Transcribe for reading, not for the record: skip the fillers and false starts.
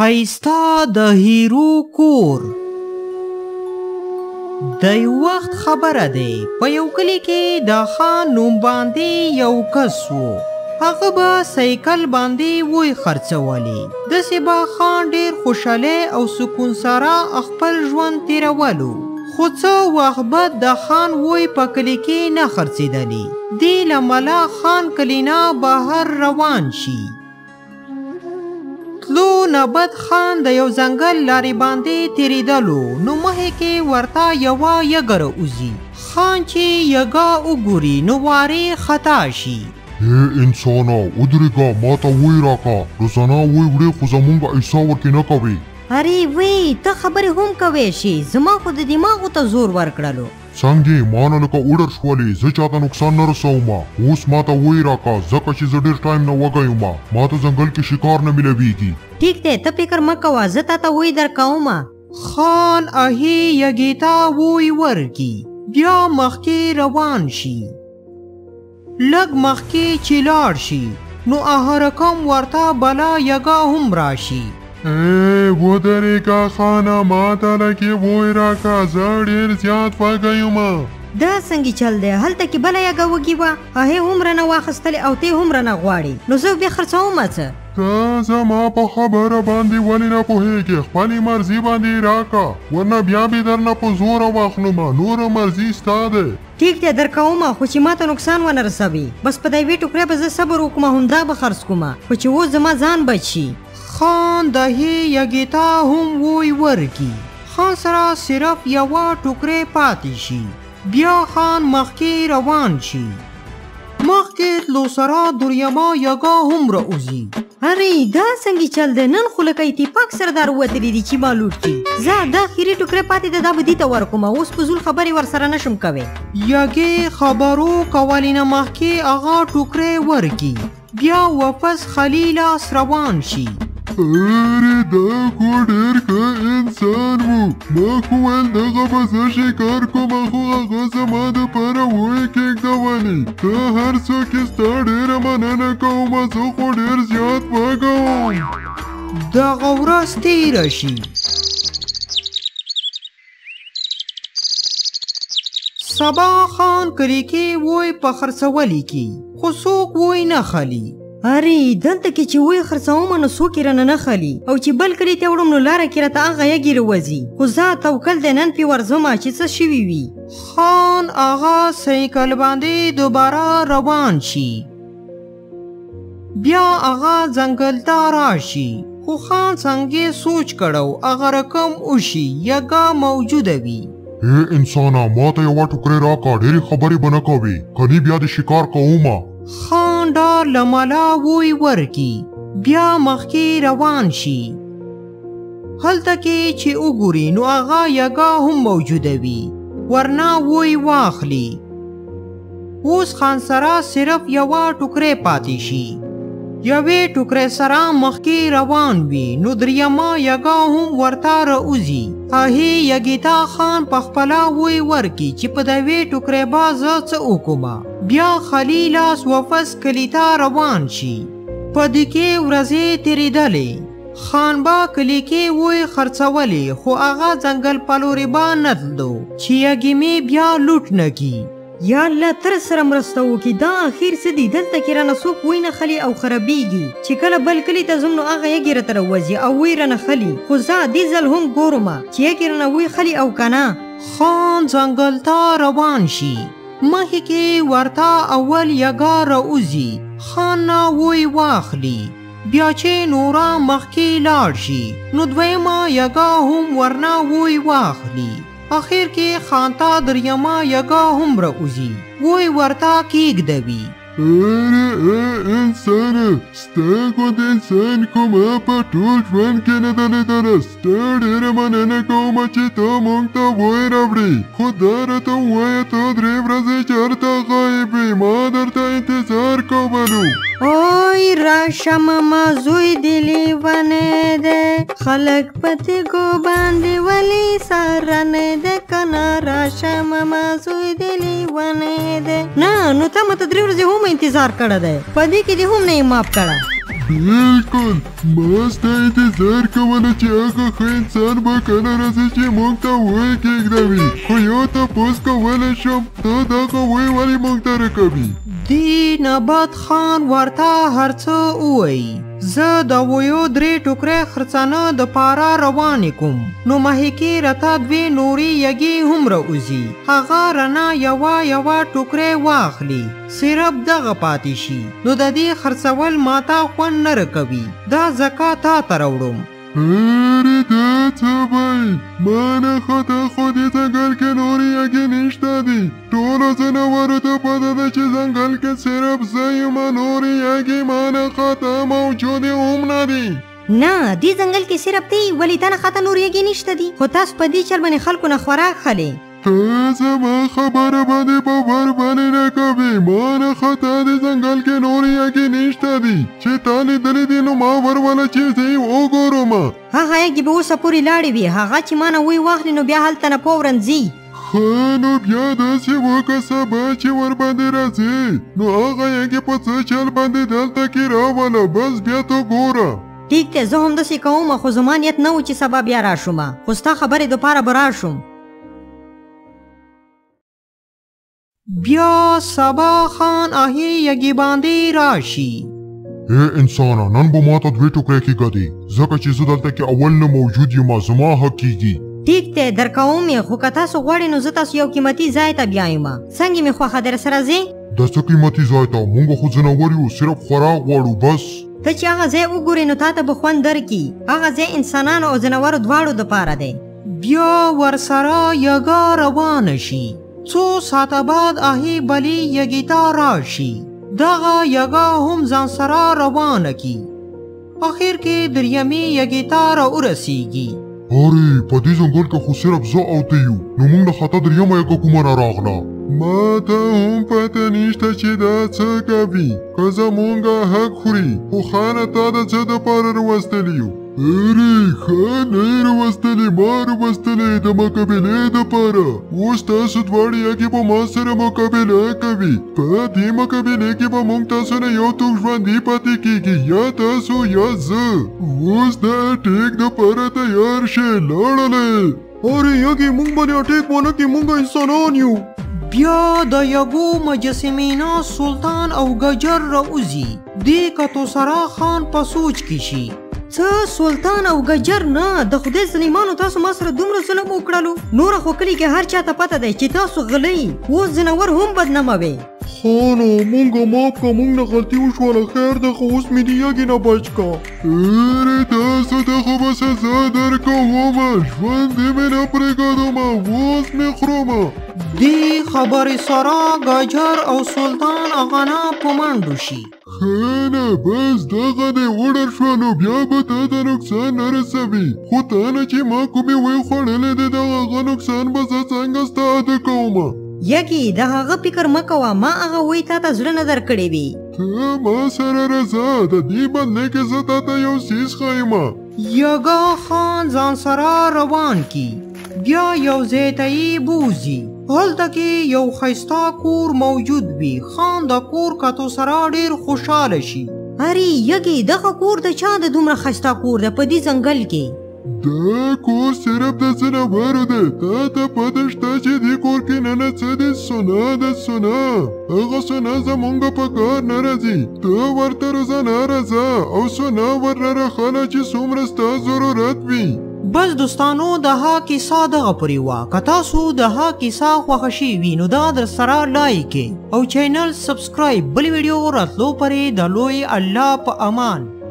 ښایسته د هیرو کور. د یو وخت خبره دی په یو کلي کې د خان نوم باندې یو کس و. هغه به سایکل باندې وی خرڅولی. داسې به خان ډېر خوشحالۍ او سکون سره خپل ژوند تیرولو. خو څه وخت بعد د خان وی په کلي کې نه خرڅېدلی. دې له امله خان کلي نه بهر روان شي. تلو نه بعد خان د یو ځنګل لارې باندې تېرېدلو نو مخې کې ورته یوه یږه راوځي. خان چې یږه وګوري نو وارې خطا شي. انسانا ودرېږه ما ته وی راکه. روزانه وی وړې خو زمونږ ایسا ورکې نه کوې. ارې وی ته خبرې هم کوی شي. زما خو د دماغو ته زور ورکړلو. څنګه ما نه لکه وډر شولې. زه چاته نقصان نه رسومه. اوس ما ته وی راکه ځکه چې زه ډېر ټایم نه وږی یم. ما ته ځنګل کې شکار نه میلویږي. ټیک دی ته فکر مه کوه زه تا ته وی درکومه. خان اهی یږې ته وی ورکي بیا مخکې روان شي. لږ مخکې چې لاړ شي نو هرکم ورته بله یږه هم راشي. ودرېږه خانه ما ته لکې وی راکه زه ډېر زیات وږی یم. دا څنګه چل دی هلته کې بله یږه وږې وه. هغې هم رانه واخیستلې او ته هم رانه غواړې نو زه بیا خرڅومه څه. ته زما په خبره باندې ولې نه پوهېږې؟ خپلې مرضي باندې راکه ورنه بیا به درنه په زوره واخلمه. نوره مرضي ستا دی. ټیک دی درکومه خو چې ما ته نقصان ونه رسوي. بس په د یوې ټوکرې به زه صبر وکړمه همدا به خرڅ کومه خو چې اوس زما ځان بچ شي. خان د هی یږې ته هم وی ورکي. خان سره صرف یوه ټوکرې پاتې شي. بیا خان مخکې روان شي. مخکې تلو سره دوریمه یږه هم راوځي. ارې دا څنګه چل دی نن خو لکه اتفاق سره دا راوتلي دي چې ما لوټ کړي. زه دا اخري ټوکرې پاتې ده دا به دې ته ورکومه. اوس په زول خبرې ورسره نشم کوی. یږې خبرو کولې نه مخکې هغه ټوکرې ورکي. بیا واپس خالي لاس روان شي. ارې دا خو ډېر ښه انسان و. ما خو ویل دغه به زه شکار کومه خو هغه زما دپاره وی کېږدولې. ته هر څوک یې ستا ډېره مننه کومه. زه خو ډېر زیات وږی وم. دغه ورځ تېره شي. سبا خان کلي کې وی په خرڅولي کې خو څوک وی نه خلي. ارې دلته کې چې وی خرڅومه نو څوک یې رانه نه خلي او چې بل کلي ته وړم نو لاره کې راته هغه یږې راوځي. خو زه توکل دی نن پې ورځمه چې څه شوي وي. خان هغه سایکل باندې دوباره روان شي. بیا هغه ځنګل ته راشي. خو خان څنګه سوچ کړو هغه رقم وشي یږه موجوده وي. انسانه ما ته یوه ټوکرې راکه. ډېرې خبرې به نه کوې کني بیا د شکار کومه. خان ډار له امله وی ورکي. بیا مخکې روان شي. هلته کې چې وګوري نو هغه یږه هم موجوده وي ورنه وی واخلي. اوس خان سره صرف یوه ټوکرې پاتې شي. یوې ټوکرې سره مخکې روان وي نو دریمه یږه هم ورته راوځي. هغې یږې ته خان پخپله وی ورکي چې په د یوې ټوکرې به زه څه وکړمه. بیا خالي لاس واپس کلي ته روان شي. په دې کې ورځې تېرېدلې. خان به کلي کې وی خرڅولې خو هغه ځنګل په لورې به نه تلو چې یږې مې بیا لوټ نه کي. یا الله تر سره مرسته وکړي. دا اخیر څه دي دلته کې رانه څوک وی نه خلي او خرابېږي. چې کله بل کلي ته ځم نو هغه یږې راته راوځي او وی رانه خلي. خو زه دې ځل هم ګورمه چې یږې رانه وی خلي او که نه. خان ځنګل ته روان شي. مخکې کې ورته اول یږه راوځي. خان نه وی واخلي. بیا چې نوره مخکې لاړ شي نو دویمه یږه هم ورنه وی واخلي. اخر کې خان ته دریمه یږه هم راوځي. وی ورته کېږدوي. ارې انسانه ستا غوندې انسان کومه په ټول ژوند کې نه ده لیدله. ستا ډېره مننه کومه چې ته موږ ته وی راوړې. خو دا راته ووایه ته 3 ورځې چېرته غایب وې؟ ما درته انتظار کولو. اوی راشه ماما زوی دې لیونی دی. خلک په تیږو باندې ولې سارنی دی که نه. راشه ماما زوی دې لیونی دی. نه نو ته ماته 3 ورځې هم انتظار کړی دی. په دې کې دې هم نه یې ماف کړه. بالکل ما ستا انتظار کوله چې هغه ښه انسان به کله راسي چې موږ ته وی کېږدوي خو یو تپوس کولی شم ته دغه وی ولې موږ ته راکوي دې نبات خان ورته هر څه ووایي زه د ویو 3 ټوکرۍ خرڅانه د پاره روانې کوم نو مهیکې راته 2 نورې یګې هم راوځي هغه رانه یوه ټوکرۍ واخلي صرف دغه پاتې شي نو د دې خرڅول ماته خوند نه راکوي دا ځکه تا ته راوړم ارې دا څه وایي ما نه خو ته خو دې ځنګل کې نورې یګې نشته دي ټولو ځناورو ته پته ده چې ځنګل کې صرف زه یم نورې یګې ما نه خطا موجودې هم نه دي نه دې ځنګل کې صرف دی ولې تا نه خطا نور یګې نشته دي خو تاسو په دې چل باندې خلکو نه خوراک خلې ته زما خبره باندې باور باندې نه کوې ما نه خطا دې ځنګل کې نورې یګې نشته دي چې تا لیدلې دي نو ما ورونه چې زه یې وګورم هغه یګې به اوسه پورې لاړې وي هغه چې ما نه وی واخلي نو بیا هلته نه پورن ځي ښه نو بیا داسې وکړه سبا چې ورباندې راځې نو هغه یګې په څه چل باندې دلته کې راوله بس بیا ته ګوره ټیک دی زه همداسې کوم خو زما نیت نه و چې سبا بیا راشم خو ستا خبرې دپاره به راشم بیا سبا خان آهی یګې باندې راشي ای انسانه نن به ما ته 2 ټوکرۍ کېږدې ځکه چې زه دلته کې اول نه موجود یم زما حق کېږي ټیک دی درکوم یې خو که تاسو غواړئ نو زه تاسو یو قیمتي ځای ته بیایم څنګه مې خوښه در سره ځې دا څه قیمتي ځای ته موږ خو ځناور یو صرف خوراک غواړو بس ته چې هغه ځای وګورې نو تا ته به خوند درکړي هغه ځای انسانانو او ځناورو دواړو دپاره دی بیا ورسره یګه روانه شي څو ساعته بعد آهی بلې یګې ته راشي دغه یګه هم ځان سره روانه کی اخر کې دریمې یګې ته راورسیږي ارې په دې ځنګل کې خو صرف زه او ته یو نو موږ نه خطا دریمه یګه کومه نه راغله ما ته هم پته نشته چې دا څه کوي که زمونږ حق خوري خو خانه تا د څه دپاره راوستلي یو ارې ښه نه یې راوستلې ما راوستلې د مقابلې دپاره اوس تاسو دواړه یګې به ما سره مقابله کوي په دې مقابلې کې به موږ تاسو نه یو څوک ژوندي پاتې کېږي یا تاسو یا زه اوس د اټیک دپاره تیار شئ لاړلې ارې یګې موږ باندې اټیک ونه کړي موږ انسانان یو بیا د یګو مجسمې نه سلطان او ګجر راوځي دې کتو سره خان په سوچ کې شي څه سلطان او ګجر نه د خدای ظالمانو تاسو ما سره دومره ظلم وکړلو نوره خو کلي کې هر چاته پته دی چې تاسو غلی اوس ځناور هم بدناموئ خانو مونږه ماف که مونږ نه غلطي وشوله خیر ده خو اوس مې د یګې نه بچ که ارې تاسو ته خو به سزا درکومه ژوند دې مې نه پرېږدمه اوس مې خورمه دې خبرې سره ګجر او سلطان هغه نه په منډو شي ښه نه بس دغه دې وډر شوه نو بیا به تا ته نقصان نه رسوي خو تا نه چې ما کومې وخوړلې دي د هغه نقصان به زه څنګه ستا ادا کومه یګې د هغه فکر مه کوه ما هغه وی تا ته زړه نه درکړی وي ته ما سره راځه د دې بدلې کې زه تا ته یو څیز ښایمه یګا خان ځان سره روان کی بیا یو ځای ته یې بوځي هلته کې یو ښایسته کور موجود وي خان د کور کتو سره ډېر خوشحاله شي ارې یګې دغه کور د چا د دومره ښایسته کور ده په دې ځنګل کې دا کور صرف د ځناورو دی تا ته پته شته چې دې کور کې ننه څه دی سونا د سونا هغه سونا زمونږ په کار نه راځي ته ورته روزانه راځه او سونا ورنه راخله چې څومره ستا ضرورت وي بس دوستانو د ها کیسه دغه پورې وه که تاسو د ها کیسه خوښه شوي نو دا در سره لایک او چینل سبسکرایب بل ویډیو راتلو پرې د لوی الله په امان